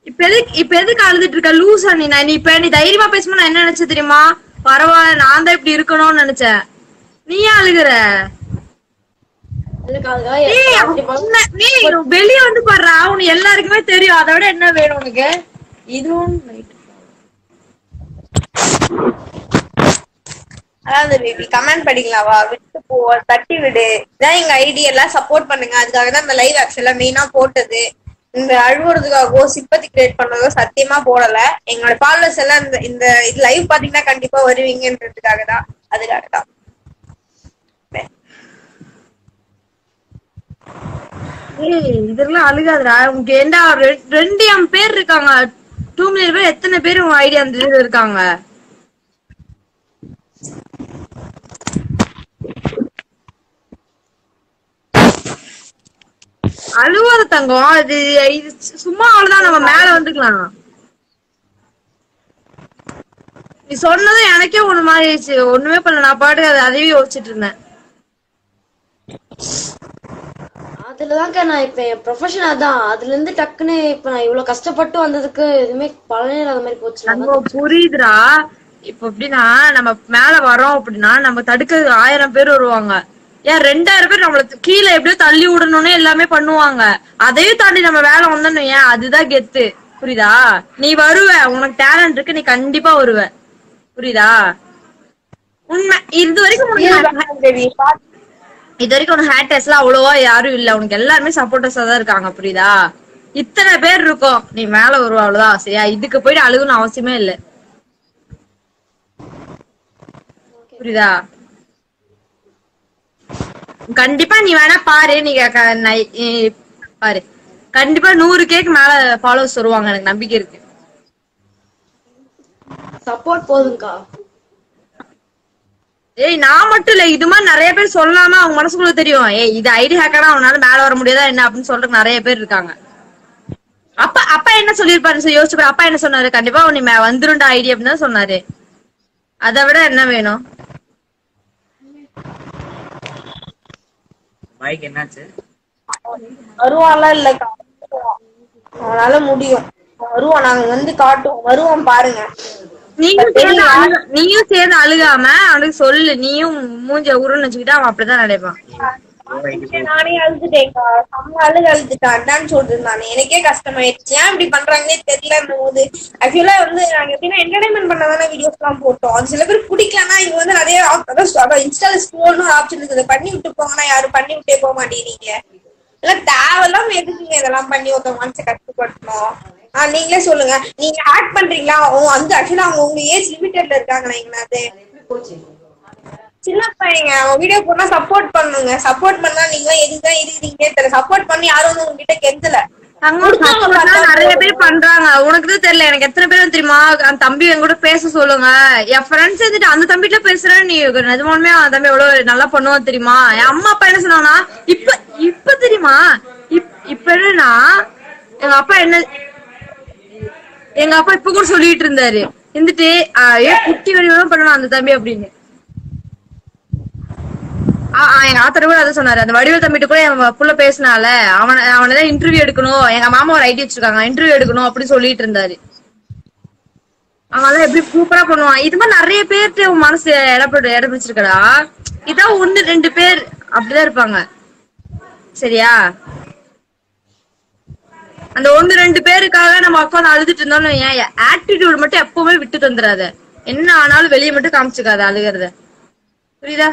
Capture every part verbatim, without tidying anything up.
இப்ப எதுக்கு இப்ப எதுக்கு அழுதுட்டு இருக்க லூசா நீ நான் நீ இப்ப நீ தைரியமா பேசுமா நான் என்ன நினைச்சேன் தெரியுமா பரவாயில்ல நான் தான் இப்படி இருக்கணும்னு நினைச்சேன் நீ ஏன் அழுகுற வெளியே வந்து பாடுறா உனக்கு எல்லாருக்குமே தெரியும் அதை விட என்ன வேணும் உனக்கு இதுவும் அதாவது பேபி கமெண்ட் படிக்கலாவா விட்டு போ தட்டி விடு இதான் எங்க ஐடி எல்லாம் சப்போர்ட் பண்ணுங்க அதுக்காக தான் இந்த லைவ் ஆக்சுவலா மெயினா போட்டது இந்த அழுவுறதுக்காகவோ சிம்பத்தி கிரியேட் பண்றதோ சத்தியமா போடல எங்களோட ஃபாலோவர்ஸ் எல்லாம் இந்த இந்த இது லைவ் பாத்தீங்கன்னா கண்டிப்பா வருவீங்கன்றதுக்காக தான் அதுக்காக தான் இதெல்லாம் அழுகாதுடா உனக்கு என்ன ரெண்டு எம் பேர் இருக்காங்க டூ மில்லியன் பேர் எத்தனை பேர் உங்க ஐடியா அந்த இதுல இருக்காங்க அழுவாத தங்கம் அது சும்மா அவ்வளவுதான் நம்ம மேல வந்துக்கலாம் நீ சொன்னதும் எனக்கே ஒண்ணு மாதிரி ஆயிடுச்சு ஒண்ணுமே பண்ணல நான் பாட்டு அதை அதையே யோசிச்சுட்டு இருந்தேன் அதுலதான்க்கா நான் இப்ப என் ப்ரொஃபஷன் அதான் அதுல இருந்து டக்குன்னு இப்ப நான் இவ்வளவு கஷ்டப்பட்டு வந்ததுக்கு எதுவுமே பலனே இல்லாத மாதிரி போச்சு புரியுதுடா இப்ப எப்படின்னா நம்ம மேல வரோம் அப்படின்னா நம்ம தடுக்க ஆயிரம் பேர் வருவாங்க ஏன் ரெண்டாயிரம் பேர் நம்மள கீழே எப்படியோ தள்ளி விடணும்னு எல்லாமே பண்ணுவாங்க அதையும் தாண்டி நம்ம வேலை வந்தோம் ஏன் அதுதான் கெத்து புரியுதா நீ வருவ உனக்கு டேலண்ட் இருக்கு நீ கண்டிப்பா வருவ புரியுதா உண்மை இது வரைக்கும் இது வரைக்கும் உனக்கு ஹேட்டர்ஸ் எல்லாம் அவ்வளவா யாரும் இல்ல உனக்கு எல்லாருமே சப்போர்ட்டர்ஸா தான் இருக்காங்க புரியுதா இத்தனை பேர் இருக்கும் நீ மேல வருவ அவ்வளவுதான் சரியா இதுக்கு போயிட்டு அழுகணும் அவசியமே இல்ல புரியுதா கண்டிப்பா நீ வேணா பாரு நீங்க பாரு கண்டிப்பா நூறு கேக்கு மேல ஃபாலோவர்ஸ் வருவாங்க எனக்கு நம்பிக்கை இருக்கு சப்போர்ட் போதும்க்கா ஏய் நான் மட்டும் இல்ல இது மாதிரி நிறைய பேர் சொல்லாம அவங்க மனசுக்குள்ள தெரியும் ஏய் இது ஐடி ஹேக்கரா அவனால மேல வர முடியாதா என்ன அப்படின்னு சொல்றதுக்கு நிறைய பேர் இருக்காங்க அப்பா அப்பா என்ன சொல்லிருப்பாரு யோசிச்சு பாரு அப்பா என்ன சொன்னாரு கண்டிப்பா நீ வந்துருண்டா ஐடி அப்படின்னு தான் சொன்னாரு அதை விட என்ன வேணும் பைக் என்னாச்சு வருவான்ல இல்லக்கா அவனால முடியும் வருவான் நாங்க வந்து காட்டுவோம் வருவான் பாருங்க நீயும் சேர்ந்து அழுக நீயும் சேர்ந்து அழுகாம அவனுக்கு சொல்லு நீயும் மூஞ்ச உருன்னு வச்சுக்கிட்டு அவன் அப்படிதான் நினைப்பான் நானே அழுதுட்டேன்க்கா செம்ம அழுகு அழுதுட்டான் அதான்னு சொல்றேன் நானு எனக்கே கஷ்டமாயிடுச்சு ஏன் இப்படி பண்றாங்கன்னே தெரியல போது ஆக்சுவலா வந்து நாங்க எப்படின்னா என்டர்டைன்மெண்ட் பண்ணதானே வீடியோஸ் எல்லாம் போட்டோம் அது சில பேர் பிடிக்கலன்னா இங்க வந்து நிறைய அதான் இன்ஸ்டால ஸ்க்ரோல்னு ஆப்ஷன் இருக்குது பண்ணி விட்டு போங்கன்னா யாரும் பண்ணி விட்டே போக மாட்டேங்கிறீங்க எல்லாம் தேவையில்லாம எதுக்குங்க இதெல்லாம் பண்ணி ஒருத்த மனசை கஷ்டப்படணும் ஆஹ் நீங்களே சொல்லுங்க நீங்க ஆட் பண்றீங்களா அவங்க வந்து ஆக்சுவலா அவங்க உங்க ஏஜ் லிமிட்டட்ல இருக்காங்க அது சின்ன பையங்க அவங்க வீடியோ போனா சப்போர்ட் பண்ணுங்க சப்போர்ட் பண்ணா நீங்க எதுதான் இருக்கிறீங்க தெரியல சப்போர்ட் பண்ணி யாரும் வந்து உங்ககிட்ட கெஞ்சல நிறைய பேர் பண்றாங்க உனக்குதான் தெரியல எனக்கு எத்தனை பேர் தெரியுமா அந்த தம்பி என் கூட பேச சொல்லுங்க என் ஃப்ரெண்ட்ஸ் இருந்துட்டு அந்த தம்பிட்ட பேசுறேன் நீ நிஜமாலுமே அந்த தம்பி எவ்வளவு நல்லா பண்ணுவான் தெரியுமா என் அம்மா அப்பா என்ன சொன்னாங்கன்னா இப்ப இப்ப தெரியுமா இப்ப என்னன்னா எங்க அப்பா என்ன எங்க அப்பா இப்ப கூட சொல்லிட்டு இருந்தாரு இருந்துட்டு ஏன் குட்டி வடிவம் பண்ணணும் அந்த தம்பி அப்படின்னு எங்க ஆத்தர கூட அதை சொன்னாரு அந்த வடிவேல் தம்பிட்டு கூட என் புள்ள பேசினால அவன அவனதான் இன்டர்வியூ எடுக்கணும் எங்க மாமா ஒரு ஐடி வச்சிருக்காங்க இன்டர்வியூ எடுக்கணும் அப்படின்னு சொல்லிட்டு இருந்தாரு அவன் எப்படி சூப்பரா பண்ணுவான் இது மாதிரி நிறைய பேர்ட்டு மனசு இடப்பட்டு இடம் பிடிச்சிருக்கடா இதான் ஒண்ணு ரெண்டு பேர் அப்படிதான் இருப்பாங்க சரியா அந்த ஒண்ணு ரெண்டு பேருக்காக நம்ம உட்காந்து அழுதுட்டு இருந்தாலும் ஏன் ஆட்டிடியூட் மட்டும் எப்பவுமே விட்டு தந்துடாத என்ன ஆனாலும் வெளியே மட்டும் காமிச்சுக்காத அழுகிறத புரியுதா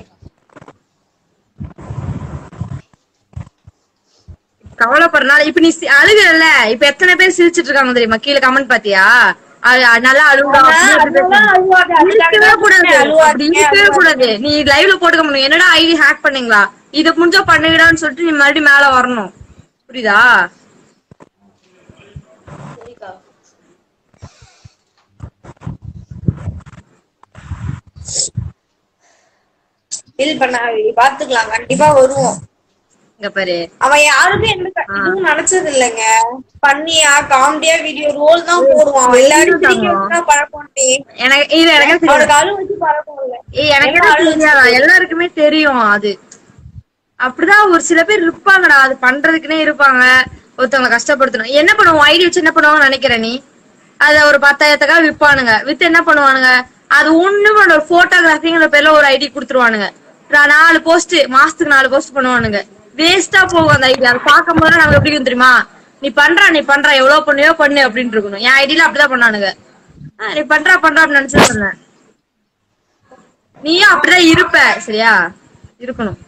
கவலைப்படுறனால இப்ப நீ அழுகுறல இப்ப எத்தனை பேர் சிரிச்சிட்டு இருக்காங்க தெரியுமா கீழே கமெண்ட் பாத்தியா நல்லா அழுவா இருக்கவே கூடாது அப்படி இருக்கவே கூடாது நீ லைவ்ல போட்டுக்க முடியும் என்னடா ஐடி ஹேக் பண்ணீங்களா இத முடிஞ்சா பண்ணுங்கடான்னு சொல்லிட்டு நீ மறுபடியும் மேல வரணும் புரியுதா ஃபீல் பண்ண பாத்துக்கலாம் கண்டிப்பா வருவோம் இங்க பாரு அவன் யாருமே என்ன இதுவும் நினைச்சது இல்லைங்க பண்ணியா காமெடியா வீடியோ ரோல் தான் போடுவான் எல்லாரும் பழக்கம் எனக்கு இது எனக்கு எனக்கு எல்லாருக்குமே தெரியும் அது அப்படிதான் ஒரு சில பேர் இருப்பாங்கடா அது பண்றதுக்குன்னே இருப்பாங்க ஒருத்தவங்களை கஷ்டப்படுத்தணும். என்ன பண்ணுவோம், ஐடி வச்சு என்ன பண்ணுவாங்கன்னு நினைக்கிற நீ? அத ஒரு பத்தாயிரத்துக்காக விற்பானுங்க. வித்து என்ன பண்ணுவானுங்க, அது ஒண்ணு பண்ண ஒரு போட்டோகிராஃபிங்கிற பேர்ல ஒரு ஐடி கொடுத்துருவானுங்க. நாலு போஸ்ட் மாசத்துக்கு நாலு போஸ்ட் பண்ணுவானுங்க. வேஸ்டா போகும் அந்த ஐடி. அதை பார்க்கும் போது நமக்கு எப்படி இருக்கும் தெரியுமா, நீ பண்றா நீ பண்றா எவ்வளவு பண்ணியோ பண்ணு அப்படின்னு இருக்கணும். என் ஐடியில அப்படிதான் பண்ணானுங்க. நீ பண்றா பண்றா அப்படின்னு நினைச்சு சொன்ன, நீயும் அப்படிதான் இருப்ப. சரியா இருக்கணும்.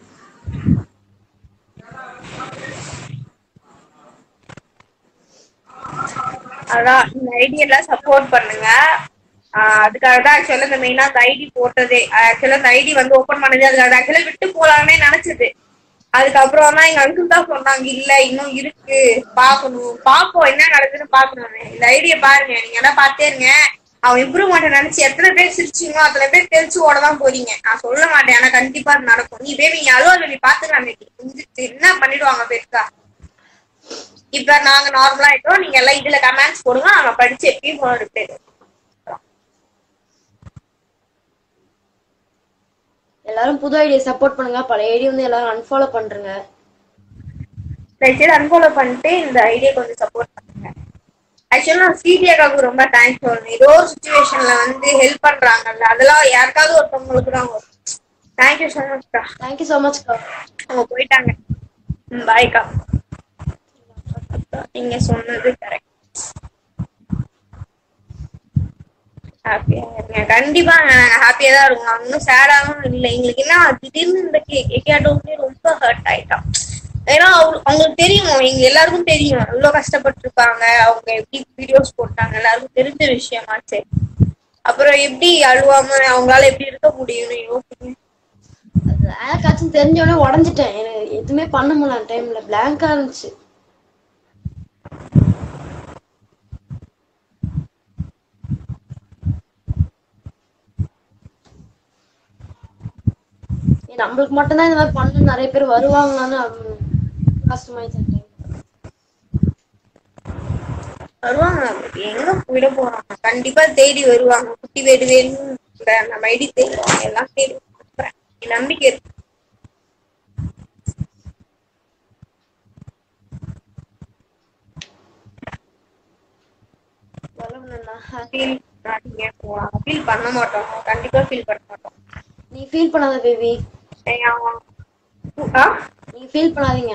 அதான் இந்த ஐடி எல்லாம் சப்போர்ட் பண்ணுங்க. ஆஹ் அதுக்காக தான் ஆக்சுவலா இந்த மெயினா அந்த ஐடி போட்டதே. ஆக்சுவலா இந்த ஐடி வந்து ஓபன் பண்ணது அதுக்காக ஆக்சுவலா விட்டு போலாம்னே நினைச்சது. அதுக்கப்புறம் தான் எங்க அங்கிள் தான் சொன்னாங்க, இல்ல இன்னும் இருக்கு பாக்கணும், பாப்போம் என்ன நடக்குதுன்னு பாக்கணும். இந்த ஐடிய பாருங்க, நீங்க எல்லாம் பாத்தே இருங்க. அவன் இம்ப்ரூவ்மெண்ட் நினைச்சு எத்தனை பேர் சிரிச்சிங்களோ அத்தனை பேர் தெரிச்சு ஓடதான் போறீங்க. நான் சொல்ல மாட்டேன், ஆனா கண்டிப்பா நடக்கும். நீ பேபி நீ அலுவல் வெளி பாத்துக்கலாம், என்ன பண்ணிடுவாங்க பெருக்கா. இப்ப நாங்க நார்மலா ஆயிட்டோம், நீங்க எல்லாம் இதுல கமெண்ட்ஸ் போடுங்க, நாங்க படிச்சு எப்பயும் போன ரிப்ளை. எல்லாரும் புது ஐடியா சப்போர்ட் பண்ணுங்க, பழைய ஐடியா வந்து எல்லாரும் அன்ஃபாலோ பண்றீங்க. தயவுசெய்து அன்ஃபாலோ பண்ணிட்டு இந்த ஐடியா கொஞ்சம் சப்போர்ட் பண்ணுங்க. ஆக்சுவலா நான் சீடியாக்காவுக்கு ரொம்ப தேங்க்ஸ் சொல்லணும். ஏதோ ஒரு சுச்சுவேஷன்ல வந்து ஹெல்ப் பண்றாங்கல்ல, அதெல்லாம் யாருக்காவது ஒருத்தவங்களுக்கு தான் வரும். தேங்க்யூ சோ மச்க்கா. தேங்க்யூ சோ மச்க்கா. அவங்க போயிட்டாங்க. பாய்க்கா. நீங்க சொன்னது கரெக்ட். ஹாப்பியா இருங்க, கண்டிப்பா நாங்க ஹாப்பியா தான் இருக்கோம். இன்னும் சேடாவும் இல்லை. எங்களுக்கு என்ன திடீர்னு இந்த கேட்டோமே ரொம்ப ஹர்ட் ஆயிட்டான். ஏன்னா அவங்க அவங்களுக்கு தெரியும், எங்க எல்லாருக்கும் தெரியும் எவ்வளவு கஷ்டப்பட்டு இருக்காங்க, அவங்க எப்படி வீடியோஸ் போட்டாங்க எல்லாருக்கும் தெரிஞ்ச விஷயமாச்சு. அப்புறம் எப்படி அழுவாம அவங்களால எப்படி இருக்க முடியும்னு யோசிங்க. ஆக்காச்சும் தெரிஞ்சோடனே உடஞ்சிட்டேன். எனக்கு எதுவுமே பண்ண முடியல. டைம்ல பிளாங்கா இருந்துச்சு. நம்மளுக்கு மட்டும்தான் இந்த மாதிரி பண்ண நிறைய பேர் வருவாங்களான்னு கஷ்டமாயிடுச்சு. வருவாங்க, எங்க போயிட போறாங்க, கண்டிப்பா தேடி வருவாங்க. குட்டி வேடு வேணும்ன்ற நம்ம ஐடி தேடுவாங்க, எல்லாம் தேடுவாங்க. நம்பிக்கை இருக்கு. ஃபீல் பண்ண மாட்டோம், கண்டிப்பா ஃபீல் பண்ண மாட்டோம். நீ ஃபீல் பண்ணாத பேபி. நீ ஃபீல் பண்ணாதீங்க.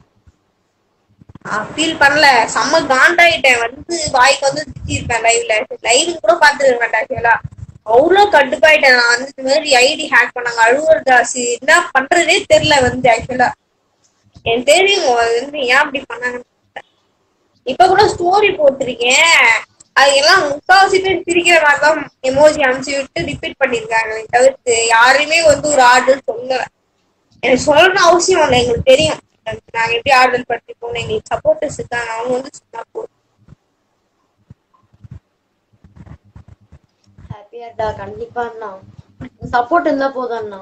ஃபீல் பண்ணல, செம்ம காண்டாயிட்டேன். வந்து வாய்க்கு வந்து திட்டிருப்பேன் லைவ்ல. லைவ் கூட பாத்துருக்க மாட்டேன். ஆக்சுவலா அவ்வளவு கடுப்பாயிட்டேன். நான் வந்து இந்த மாதிரி ஐடி ஹேக் பண்ணாங்க, அழுவுறதாசி என்ன பண்றதே தெரியல. வந்து ஆக்சுவலா எனக்கு தெரியும் அது வந்து ஏன் அப்படி பண்ணாங்கன்னு. இப்ப கூட ஸ்டோரி போட்டிருக்கேன், அது எல்லாம் முக்காவாசி பேர் பிரிக்கிற மாதிரிதான் எமோஜி அனுப்பிச்சு விட்டு ரிப்பீட் பண்ணிருக்காங்க. தவிர்த்து யாருமே வந்து ஒரு ஆர்டர் சொல்லல. எனக்கு சொல்லணும்னு அவசியம் இல்லை, எங்களுக்கு தெரியும் நாங்க எப்படி ஆர்டர் பண்ணிருக்கோம். எங்களுக்கு சப்போர்ட்டர்ஸ் இருக்காங்க, அவங்க வந்து சொன்னா போதும். ஹாப்பியாடா. கண்டிப்பா அண்ணா சப்போர்ட் இருந்தா போதும் அண்ணா.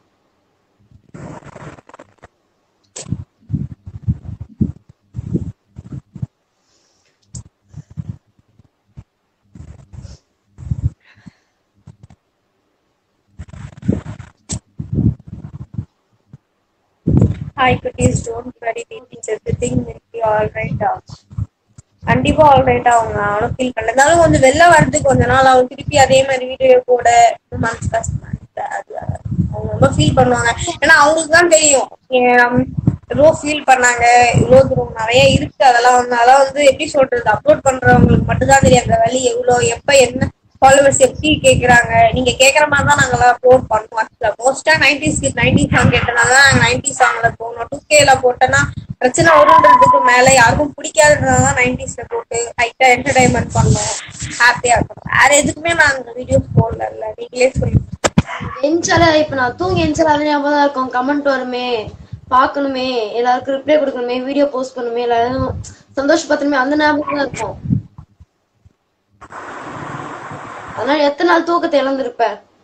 Hi cuties, don't worry, it's everything will be all right. கண்டிப்பா ஆல் ரைட் ஆகுங்க. அவனும் ஃபீல் பண்ணல, இருந்தாலும் கொஞ்சம் வெளில வர்றதுக்கு கொஞ்ச நாள் அவங்க திருப்பி அதே மாதிரி வீடியோ போட மனசு கஷ்டமா இருக்கு. அது அவங்க ரொம்ப ஃபீல் பண்ணுவாங்க. ஏன்னா அவங்களுக்கு தான் தெரியும் இவ்வளோ ஃபீல் பண்ணாங்க, இவ்வளோ தூரம் நிறைய இருக்கு. அதெல்லாம் வந்து அதெல்லாம் வந்து எப்படி சொல்றது, அப்லோட் பண்றவங்களுக்கு மட்டும்தான் தெரியும் அந்த வழி எவ்வளோ, எப்ப என்ன ஃபாலோவர்ஸ் எப்படி கேக்குறாங்க. நீங்க கேக்குற மாதிரி தான் நாங்கெல்லாம் அப்லோட் பண்ணுவோம். மோஸ்டா நைன்டிஸ் நைன்டி சாங் கேட்டனால தான் நைன்டி சாங்ல போகணும். டூ கேல போட்டோன்னா பிரச்சனை வருன்றதுக்கு மேல யாருக்கும் பிடிக்காதுன்றதான் நைன்டிஸ்ல போட்டு லைட்டா என்டர்டைன்மெண்ட் பண்ணோம், ஹாப்பியா இருக்கும். வேற எதுக்குமே நாங்க வீடியோஸ் போடல. நீங்களே சொல்லுங்க. என்சால இப்ப நான் தூங்கி என்சால அது ஞாபகம் தான் இருக்கும். கமெண்ட் வருமே, பாக்கணுமே, எல்லாருக்கும் ரிப்ளை கொடுக்கணுமே, வீடியோ போஸ்ட் பண்ணுமே, எல்லாரும் சந்தோஷப்படணுமே, அந்த ஞாபகம் தான் இருக்கும். அதனால எத்தனை நாள் தூக்கத்தை இழந்திருப்ப.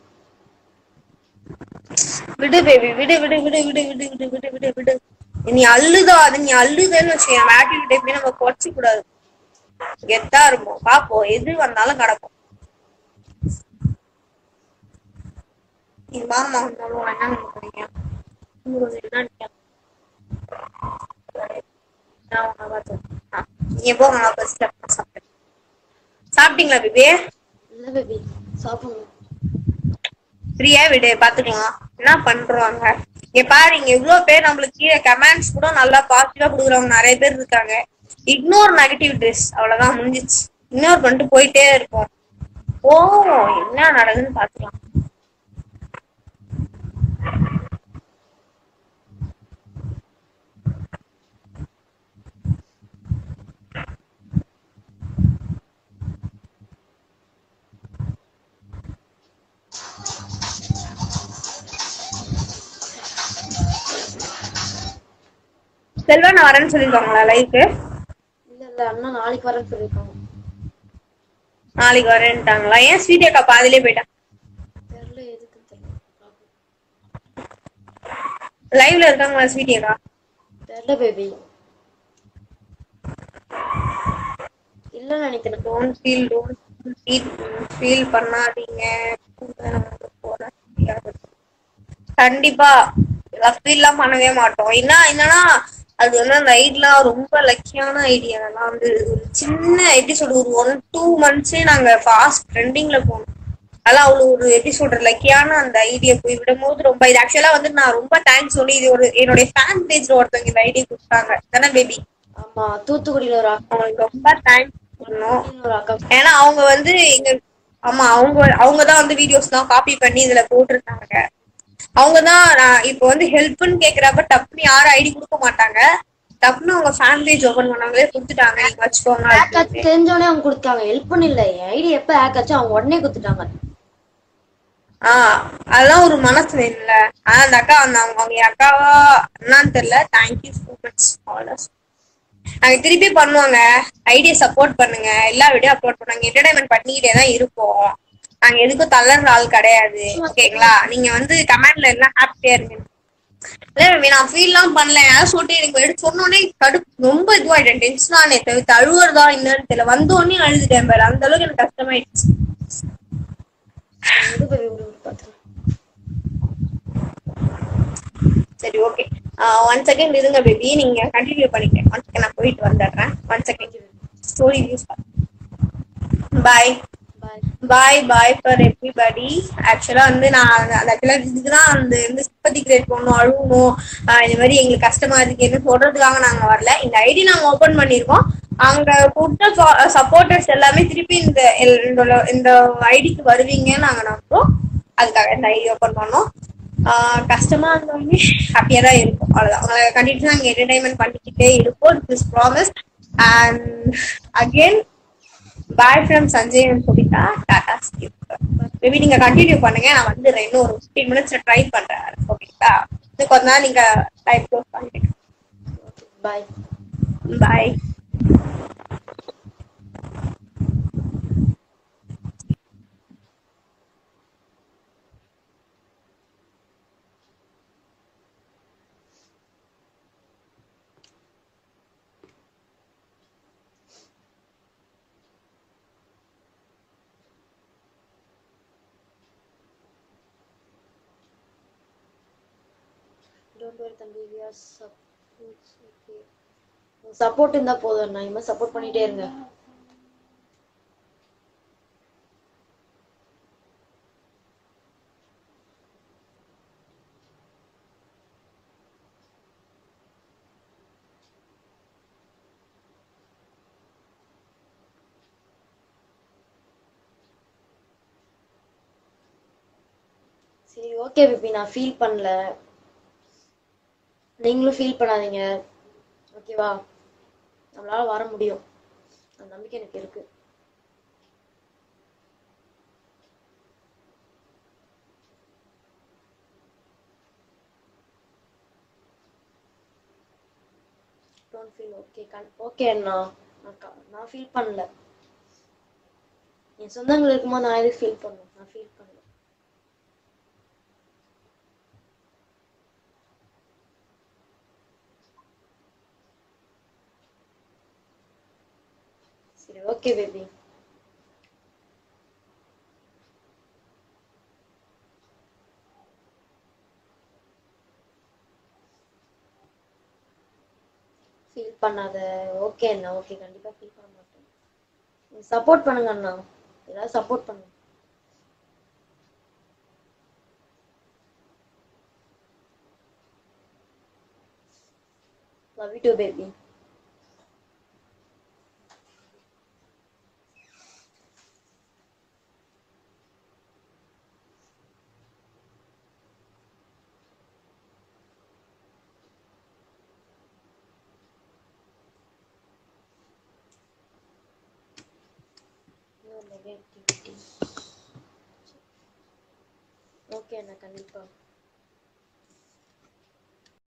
விடு பேபி, விடு விடு விடு விடு விடு விடு விடு விடு விடு நீ அள்ளுதோ அது நீ அள்ளுதேன்னு வச்சுக்கேன். ஆட்டிடியூட் எப்பயுமே நம்ம குறைச்சி கூடாது, கெத்தா இருப்போம். பாப்போம், எது வந்தாலும் கிடக்கும். நீ வாமா வந்தாலும் என்ன நினைக்கிறீங்க? நான் பார்த்தேன். நீங்க போங்க, நான் ஃபர்ஸ்ட் சாப்பிட்டேன். சாப்பிட்டீங்களா பேபி? இல்ல பேபி சாப்பிடணும். ஃப்ரீயா விடு, பாத்துக்கலாம் என்ன பண்றாங்க. இங்க பாரு, இங்க இவ்வளவு பேர் நம்மளுக்கு கீழே கமெண்ட்ஸ் கூட நல்லா பாசிட்டிவா கொடுக்குறவங்க நிறைய பேர் இருக்காங்க. இக்னோர் நெகட்டிவ் ட்ரெஸ், அவ்வளவுதான் முடிஞ்சிச்சு. இக்னோர் பண்ணிட்டு போயிட்டே இருப்போம். ஓ, என்ன நடக்குதுன்னு பாத்துக்கலாம். செல்வா நான் வரேன்னு சொல்லிருக்காங்களா லைஃப்? இல்ல இல்ல அண்ணா நாளைக்கு வரேன்னு சொல்லிருக்காங்க. நாளைக்கு வரேன்ட்டாங்களா? ஏன் ஸ்வீட் அக்கா பாதிலே போயிட்டா? தெரியல எதுக்கு தெரியல. லைவ்ல இருக்காங்களா ஸ்வீட் அக்கா? தெரியல பேபி. இல்ல நினைக்கிறேன். Don't feel don't feel feel பண்ணாதீங்க. கண்டிப்பா ஃபீல்லாம் பண்ணவே மாட்டோம். என்ன என்னன்னா அது வந்து அந்த ஐடியாலாம் ரொம்ப லக்கியான ஐடியா. அதெல்லாம் வந்து ஒரு சின்ன எப்படி சொல்றது, ஒரு ஒன் டூ மந்த்ஸே நாங்க ஃபாஸ்ட் ட்ரெண்டிங்ல போனோம். அதெல்லாம் அவ்வளவு ஒரு எப்படி சொல்ற லக்கியான அந்த ஐடியா போய் விடும் போது ரொம்ப இது ஆக்சுவலா வந்து நான் ரொம்ப தேங்க்ஸ் சொல்லி இது ஒரு என்னுடைய ஃபேன் பேஜ்ல ஒருத்தவங்க இந்த ஐடியா கொடுத்தாங்க தானே பேபி? ஆமா, தூத்துக்குடியில ஒரு அக்கா. அவங்களுக்கு ரொம்ப தேங்க்ஸ் பண்ணணும். ஒரு அக்கா. ஏன்னா அவங்க வந்து எங்க ஆமா அவங்க அவங்கதான் வந்து வீடியோஸ் தான் காப்பி பண்ணி இதுல போட்டிருந்தாங்க. அவங்கதான் நான் இப்ப வந்து ஹெல்ப்னு கேக்குறப்ப டப்புன்னு யாரும் ஐடி கொடுக்க மாட்டாங்க. டப்புன்னு அவங்க ஃபேன் பேஜ் ஓபன் பண்ணாங்களே கொடுத்துட்டாங்க, நீங்க வச்சுக்கோங்க. தெரிஞ்சோடனே அவங்க கொடுத்தாங்க. ஹெல்ப் பண்ணல, ஐடி எப்ப ஹேக் ஆச்சு அவங்க உடனே கொடுத்துட்டாங்க. ஆஹ் அதெல்லாம் ஒரு மனசு வேணும்ல. ஆனா அந்த அக்கா அந்த அவங்க அவங்க அக்காவா என்னன்னு தெரியல. Thank you so much. நாங்க திருப்பி பண்ணுவாங்க. ஐடியா சப்போர்ட் பண்ணுங்க, எல்லா வீடியோ அப்லோட் பண்ணுவாங்க. என்டர்டைன்மெண்ட் பண்ணிக்கிட்டே தான் இருப்போம். நாங்க எதுக்கும் தளர்ற ஆள் கிடையாது. ஓகேங்களா? நீங்க வந்து கமெண்ட்ல எல்லாம் ஹாப்பியா இருங்க. இல்ல நான் ஃபீல் எல்லாம் பண்ணல. யாரும் சொல்லிட்டு எனக்கு எடுத்து சொன்னோடனே கடுப்பு ரொம்ப இதுவாயிட்டேன். டென்ஷன் ஆனே தவிர்த்து அழுவுறதா என்னன்னு தெரியல. வந்தோடனே அழுதுட்டேன் பாரு, அந்த அளவுக்கு எனக்கு கஷ்டமாயிடுச்சு. சரி ஓகே, ஒன் செகண்ட் இருங்க பேபி, நீங்க கண்டினியூ பண்ணிக்க. ஒன் செகண்ட் நான் போயிட்டு வந்துடுறேன். One second story views. Bye bye bye for everybody. ஆக்சுவலா வந்து நான் ஆக்சுவலா இதுக்குதான் அந்த வந்து சிம்பத்தி கிரியேட் பண்ணணும், அழுவணும், இந்த மாதிரி எங்களுக்கு கஷ்டமா இருக்குன்னு சொல்றதுக்காக நாங்க வரல. இந்த ஐடி நாங்க ஓபன் பண்ணிருக்கோம். அங்க கொடுத்த சப்போர்ட்டர்ஸ் எல்லாமே திருப்பி இந்த இந்த ஐடிக்கு வருவீங்கன்னு நாங்க நம்புறோம். அதுக்காக இந்த ஐடி ஓபன் பண்ணோம். ஆஹ் கஷ்டமா இருந்தாலுமே ஹாப்பியா தான் இருக்கும். அவ்வளவுதான். உங்களை கண்டிப்பா நாங்க என்டர்டைன்மெண்ட் பண்ணிக்கிட்டே இருப்போம். This promise. And again bye from Sanjay and Subitha. Tata skip. Maybe நீங்க கண்டினியூ பண்ணுங்க, நான் வந்து இன்னும் ஒரு ஃபிஃப்டீன் மினிட்ஸ்ல ட்ரை பண்றேன். ஓகேங்களா? இது கொஞ்ச நாள் நீங்க லைவ் க்ளோஸ் பண்ணிடுங்க. பாய் பாய். சப்போர்ட் இருந்தா போதும். நான் இனிமே சப்போர்ட் பண்ணிட்டே இருங்க. சரி ஓகே பேபி, நான் ஃபீல் பண்ணல, நீங்களும் ஃபீல் பண்ணாதீங்க. ஓகேவா? நம்மளால வர முடியும், அந்த நம்பிக்கை எனக்கு இருக்கு. Don't feel. ஓகே ஓகே அண்ணா, நான் ஃபீல் பண்ணல. என் சொந்தங்கள் இருக்கும்போது நான் எதுக்கு ஃபீல் பண்ணும்? நான் ஃபீல் பண்ணல. சரி ஓகே பேபி. ஃபீல் பண்ணாத. ஓகே அண்ணா, ஓகே, கண்டிப்பா ஃபீல் பண்ண மாட்டேன். சப்போர்ட் பண்ணுங்க அண்ணா, எல்லாரும் சப்போர்ட் பண்ணுங்க. Love you too, baby. Okay அண்ணா, கண்டிப்பா